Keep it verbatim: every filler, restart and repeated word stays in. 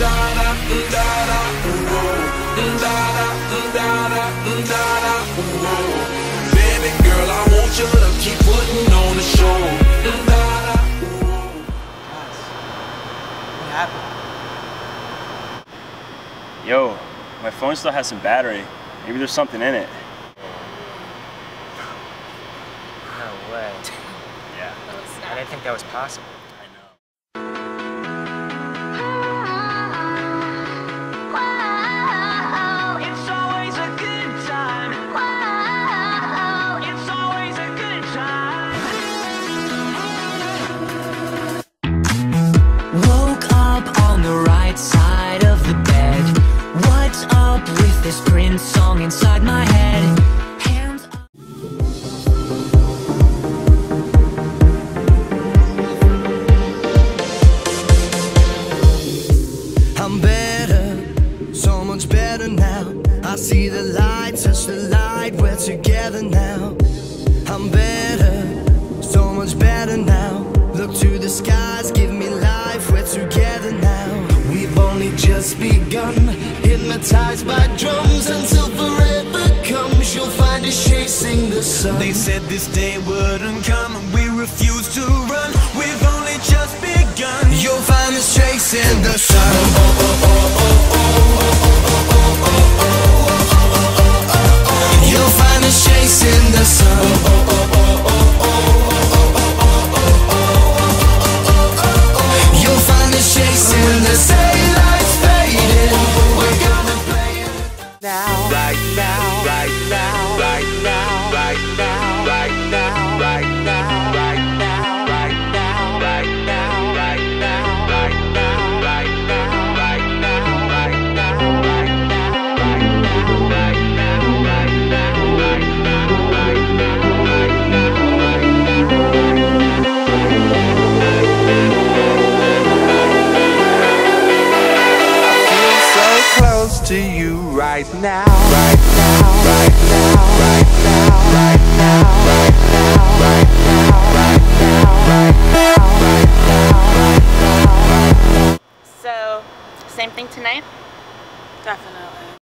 Baby girl, I want you to keep putting on the show. What happened? Yo, my phone still has some battery. Maybe there's something in it. No way. Yeah. I didn't think that was possible. I know. Side of the bed. What's up with this Prince song inside my head? Hands up. I'm better, so much better now. I see the light, touch the light, we're together now. I'm better, so much better now. Look to the skies, give me life, we're together now. We've only just begun, hypnotized by drums until forever comes. You'll find us chasing the sun. They said this day wouldn't come and we refused to run. We've only just begun. You'll find us chasing the sun. Oh, oh, oh, oh, oh, oh, oh, oh, oh. You'll find us chasing the sun. Oh, oh, oh, oh, oh, oh. You'll find us chasing the sun. To you right now, right now, right now, right now, right now, right now, right now, right now, right now, right now, right now. So, same thing tonight?